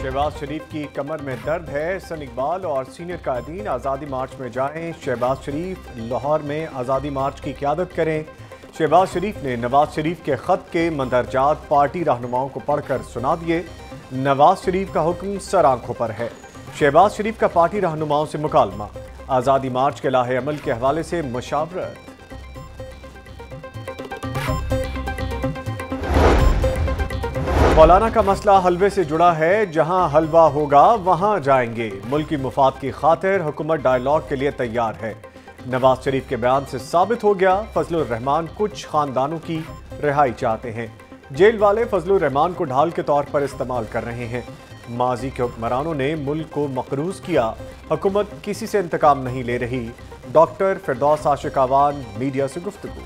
शहबाज शरीफ की कमर में दर्द है। सन इकबाल और सीनियर कायदीन आज़ादी मार्च में जाएं। शहबाज शरीफ लाहौर में आज़ादी मार्च की क़यादत करें। शहबाज शरीफ ने नवाज शरीफ के ख़त के मंदरजात पार्टी रहनुमाओं को पढ़कर सुना दिए। नवाज शरीफ का हुक्म सर आंखों पर है। शहबाज शरीफ का पार्टी रहनुमाओं से मुकालमा। आज़ादी मार्च के लाहे अमल के हवाले से मशावरत। मौलाना का मसला हलवे से जुड़ा है। जहां हलवा होगा वहां जाएंगे। मुल्क की मुफाद की खातिर हुकूमत डायलॉग के लिए तैयार है। नवाज शरीफ के बयान से साबित हो गया, फजलुर रहमान कुछ खानदानों की रिहाई चाहते हैं। जेल वाले फजलुर रहमान को ढाल के तौर पर इस्तेमाल कर रहे हैं। माजी के हुक्मरानों ने मुल्क को मकरूज किया। हुकूमत किसी से इंतकाम नहीं ले रही। डॉक्टर फिरदौस आशिक आवान मीडिया से गुफ्तगू।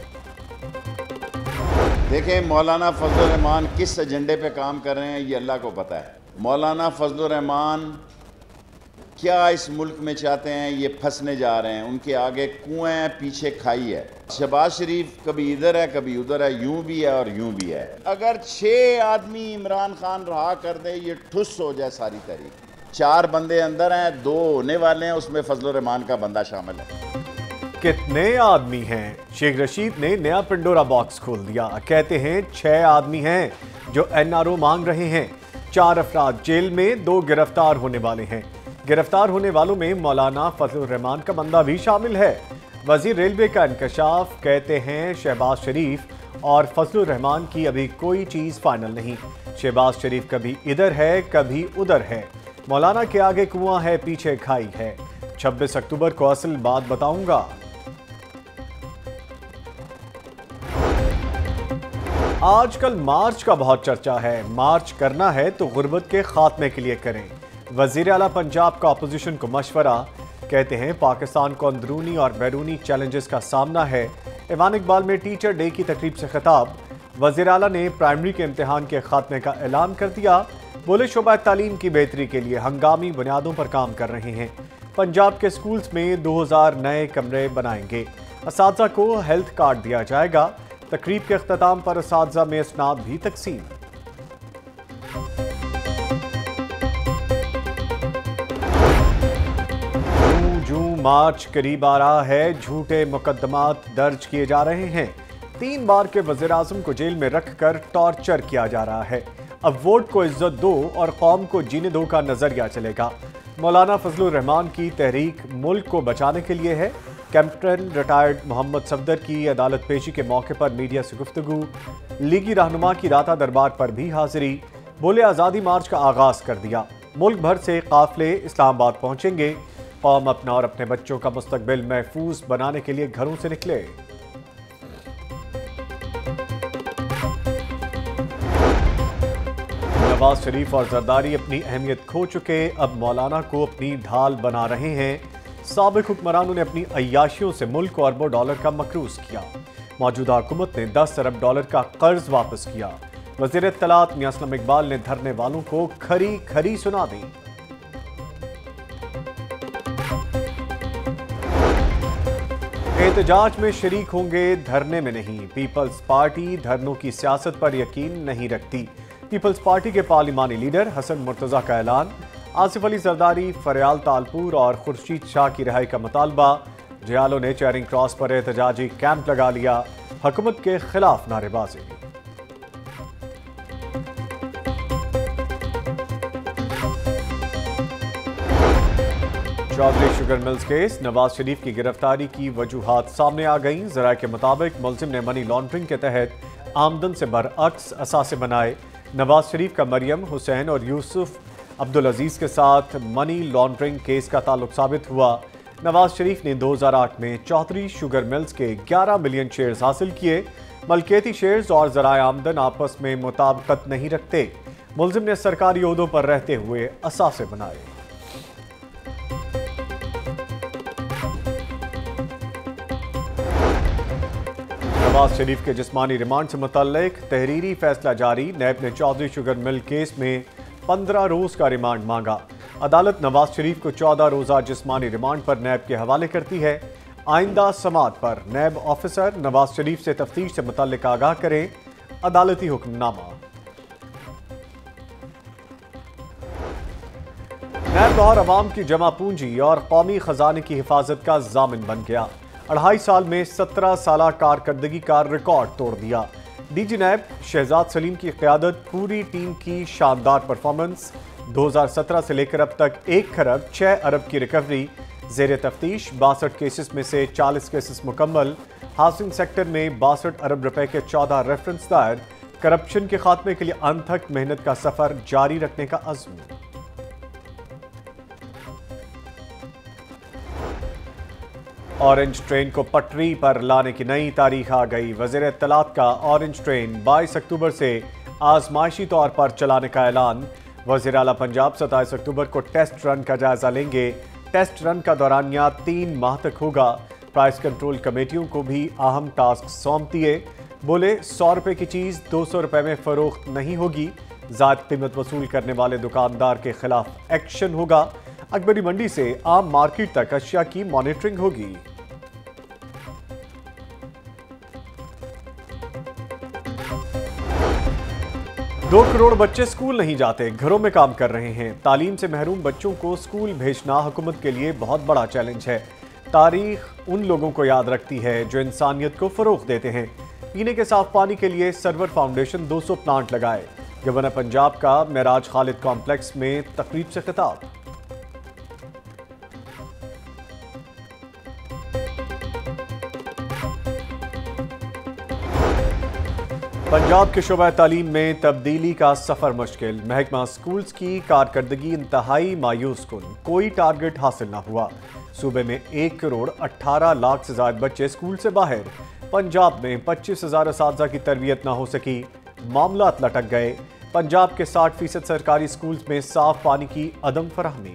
देखें, मौलाना फजलुर रहमान किस एजेंडे पे काम कर रहे हैं ये अल्लाह को पता है। मौलाना फजलुर रहमान क्या इस मुल्क में चाहते हैं, ये फंसने जा रहे हैं। उनके आगे कुएं हैं, पीछे खाई है। शहबाज शरीफ कभी इधर है कभी उधर है, यूं भी है और यूं भी है। अगर 6 आदमी इमरान खान रहा कर दे, ये ठुस हो जाए सारी तहरीक। 4 बंदे अंदर हैं, 2 होने वाले हैं, उसमें फजलुर रहमान का बंदा शामिल है। कितने आदमी हैं? शेख रशीद ने नया पिंडोरा बॉक्स खोल दिया। कहते हैं 6 आदमी हैं जो NRO मांग रहे हैं। 4 अफराद जेल में, 2 गिरफ्तार होने वाले हैं। गिरफ्तार होने वालों में मौलाना फजलुर रहमान का बंदा भी शामिल है। वजीर रेलवे का इंकशाफ। कहते हैं शहबाज शरीफ और फजलुर रहमान की अभी कोई चीज़ फाइनल नहीं। शहबाज शरीफ कभी इधर है कभी उधर है। मौलाना के आगे कुआं है, पीछे खाई है। 26 अक्टूबर को असल बात बताऊंगा। आजकल मार्च का बहुत चर्चा है। मार्च करना है तो गुर्बत के खात्मे के लिए करें। वजीर आला पंजाब का अपोजिशन को मशवरा। कहते हैं पाकिस्तान को अंदरूनी और बैरूनी चैलेंजेस का सामना है। ईवान इकबाल में टीचर डे की तकरीब से खिताब। वजीर आला ने प्राइमरी के इम्तिहान के खात्मे का ऐलान कर दिया। बोले शोबा तालीम की बेहतरी के लिए हंगामी बुनियादों पर काम कर रहे हैं। पंजाब के स्कूल्स में 2000 नए कमरे बनाएंगे। असातिज़ा को हेल्थ कार्ड दिया जाएगा। तकरीब के अख्ताम पर असातिज़ा में इसनाद भी तकसीम। जूं मार्च करीब आ रहा है, झूठे मुकदमात दर्ज किए जा रहे हैं। 3 बार के वज़ीर आज़म को जेल में रखकर टॉर्चर किया जा रहा है। अब वोट को इज्जत दो और कौम को जीने दो का नजरिया चलेगा। मौलाना फजलुर रहमान की तहरीक मुल्क को बचाने के लिए है। कैप्टन रिटायर्ड मोहम्मद सफदर की अदालत पेशी के मौके पर मीडिया से गुफ्तगू। लीगी रहनुमा की दाता दरबार पर भी हाजिरी। बोले आज़ादी मार्च का आगाज़ कर दिया। मुल्क भर से काफिले इस्लामाबाद पहुंचेंगे। कौम अपना और अपने बच्चों का मुस्तकबिल महफूज बनाने के लिए घरों से निकले। नवाज शरीफ और जरदारी अपनी अहमियत खो चुके, अब मौलाना को अपनी ढाल बना रहे हैं। साबिक हुक्मरानों ने अपनी अय्याशियों से मुल्क को अरबों डॉलर का मकरूज किया। मौजूदा हुकूमत ने 10 अरब डॉलर का कर्ज वापस किया। वज़ीर इत्तलात मियां असलम इकबाल ने धरने वालों को खरी खरी सुना दी। एहतजाज में शरीक होंगे, धरने में नहीं। पीपल्स पार्टी धरनों की सियासत पर यकीन नहीं रखती। पीपल्स पार्टी के पार्लिमानी लीडर हसन मुर्तज़ा का ऐलान। आसिफ अली जरदारी, फरियाल तालपुर और खुर्शीद शाह की रिहाई का मुतालबा। जयालों ने चेयरिंग क्रॉस पर एहतजाजी कैंप लगा लिया। हुकूमत के खिलाफ नारेबाजी। Chaudhry sugar mills case. Nawaz Sharif की गिरफ्तारी की वजूहात सामने आ गईं। जराये के मुताबिक मुलजिम ने मनी लॉन्ड्रिंग के तहत आमदन से बरअक्स असासे बनाए। नवाज शरीफ का मरियम, हुसैन और यूसुफ अब्दुल अजीज के साथ मनी लॉन्ड्रिंग केस का ताल्लुक साबित हुआ। नवाज शरीफ ने 2008 में चौधरी शुगर मिल्स के 11 मिलियन शेयर्स हासिल किए। मलकियती शेयर्स और ज़राए आमदन आपस में मुताबिकत नहीं रखते। मुलजिम ने सरकारी ओहदों पर रहते हुए असासे बनाए। नवाज शरीफ के जिस्मानी रिमांड से मुतल्लिक तहरीरी फैसला जारी। नैब ने चौधरी शुगर मिल केस में 15 रोज का रिमांड मांगा। अदालत नवाज शरीफ को 14 रोजा जिस्मानी रिमांड पर नैब के हवाले करती है। आइंदा समाअत पर नैब ऑफिसर नवाज शरीफ से तफ्तीश से मुतल्लिक आगाह करें। अदालती हुक्मनामा। नैब लाहौर अवाम की जमा पूंजी और कौमी खजाने की हिफाजत का जामिन बन गया। 2.5 साल में 17 साल कारकर्दगी का रिकॉर्ड तोड़ दिया। डीजी नैब शहजाद सलीम की क़यादत पूरी टीम की शानदार परफॉर्मेंस। 2017 से लेकर अब तक 1 खरब 6 अरब की रिकवरी। ज़ेर तफ्तीश 62 केसेस में से 40 केसेस मुकम्मल। हाउसिंग सेक्टर में 62 अरब रुपए के 14 रेफरेंस दायर। करप्शन के खात्मे के लिए अनथक मेहनत का सफर जारी रखने का अज़्म। ऑरेंज ट्रेन को पटरी पर लाने की नई तारीख आ गई। वज़ीर इत्तलात का ऑरेंज ट्रेन 22 अक्टूबर से आजमाइशी तौर पर चलाने का ऐलान। वज़ीर आला पंजाब 27 अक्टूबर को टेस्ट रन का जायजा लेंगे। टेस्ट रन का दौरानिया 3 माह तक होगा। प्राइस कंट्रोल कमेटियों को भी अहम टास्क सौंप दिए। बोले 100 रुपए की चीज़ 200 रुपए में फरोख्त नहीं होगी। ज़ायद कीमत वसूल करने वाले दुकानदार के खिलाफ एक्शन होगा। अकबरी मंडी से आम मार्केट तक अशिया की मॉनिटरिंग होगी। दो करोड़ बच्चे स्कूल नहीं जाते, घरों में काम कर रहे हैं। तालीम से महरूम बच्चों को स्कूल भेजना हुकूमत के लिए बहुत बड़ा चैलेंज है। तारीख उन लोगों को याद रखती है जो इंसानियत को फरोग देते हैं। पीने के साफ पानी के लिए सरवर फाउंडेशन 200 प्लांट लगाए। गवर्नर पंजाब का मेराज खालिद कॉम्प्लेक्स में तकरीब से खिताब। पंजाब के शोबा तालीम में तब्दीली का सफर मुश्किल। महकमा स्कूल्स की कारकर्दगी इंतहाई मायूस कुन। कोई टारगेट हासिल न हुआ। सूबे में 1 करोड़ 18 लाख से ज्यादा बच्चे स्कूल से बाहर। पंजाब में 25,000 असातिज़ा की तरबियत न हो सकी। मामलात लटक गए। पंजाब के 60% सरकारी स्कूल्स में साफ पानी की अदम फराहमी।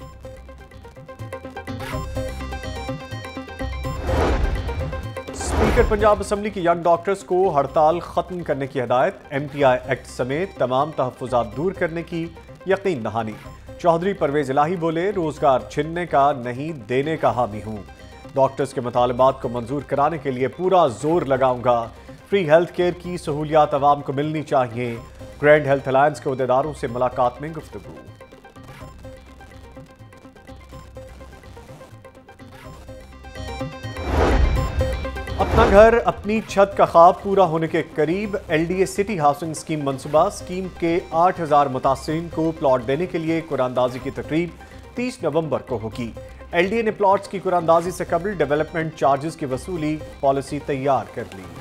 स्पीकर पंजाब असम्बली की यंग डॉक्टर्स को हड़ताल खत्म करने की हिदायत। MTI एक्ट समेत तमाम तहफ़्फ़ुज़ात दूर करने की यकीन दहानी। चौधरी परवेज इलाही बोले रोजगार छीनने का नहीं देने का हामी हूँ। डॉक्टर्स के मुतालबात को मंजूर कराने के लिए पूरा जोर लगाऊंगा। फ्री हेल्थ केयर की सहूलियात आवाम को मिलनी चाहिए। ग्रैंड हेल्थ अलायंस के अहदेदारों से मुलाकात में गुफ्तगू। अपना घर अपनी छत का ख्वाब पूरा होने के करीब। LDA सिटी हाउसिंग स्कीम मंसूबा। स्कीम के 8,000 मुतासिरीन को प्लॉट देने के लिए कुरानदाजी की तकरीब 30 नवंबर को होगी। LDA ने प्लॉट्स की कुरानदाजी से कबल डेवलपमेंट चार्जेस की वसूली पॉलिसी तैयार कर ली।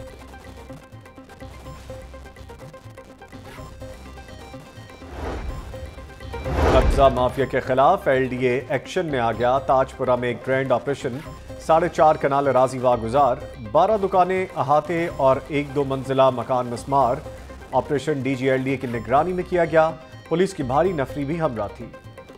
कब्जा माफिया के खिलाफ LDA एक्शन में आ गया। ताजपुरा में एक ग्रैंड ऑपरेशन। 4.5 कनाल अराजी वागुजार। 12 दुकानें अहाते और 1-2 मंजिला मकान मिस्मार। ऑपरेशन DG LDA की निगरानी में किया गया। पुलिस की भारी नफरी भी हमरा थी।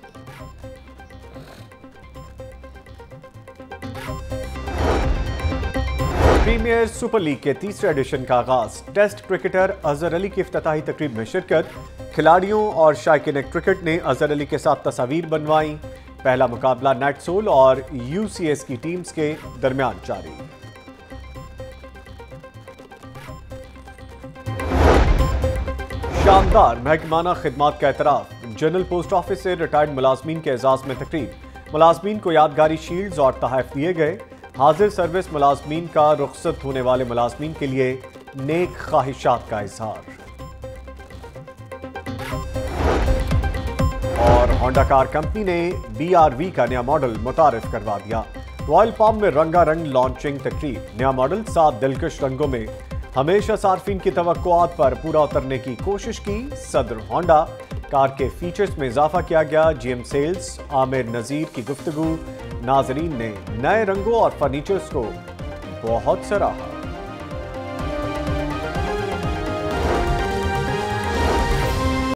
प्रीमियर सुपर लीग के तीसरे एडिशन का आगाज। टेस्ट क्रिकेटर अजहर अली की इफ्तिताही तकरीब में शिरकत। खिलाड़ियों और शायकीन क्रिकेट ने अजहर अली के साथ तस्वीर बनवाई। पहला मुकाबला नेटसोल और UCS की टीम्स के दरमियान जारी। शानदार महकमाना खिदमात का एतराफ। जनरल पोस्ट ऑफिस से रिटायर्ड मुलाजमीन के एजाज में तकरीब। मुलाजमीन को यादगारी शील्ड्स और तोहफे दिए गए। हाजिर सर्विस मुलाजमीन का रुखसत होने वाले मुलाजमीन के लिए नेक ख्वाहिशात का इजहार। और होंडा कार कंपनी ने BRV का नया मॉडल मुतारिफ करवा दिया। रॉयल पाम में रंगारंग लॉन्चिंग तकरीब। नया मॉडल 7 दिलकश रंगों में हमेशा सार्फिन की तवक्कुआत पर पूरा उतरने की कोशिश की। सदर होंडा कार के फीचर्स में इजाफा किया गया। GM सेल्स आमिर नजीर की गुफ्तगू। नाजरीन ने नए रंगों और फर्नीचर्स को बहुत सराहा।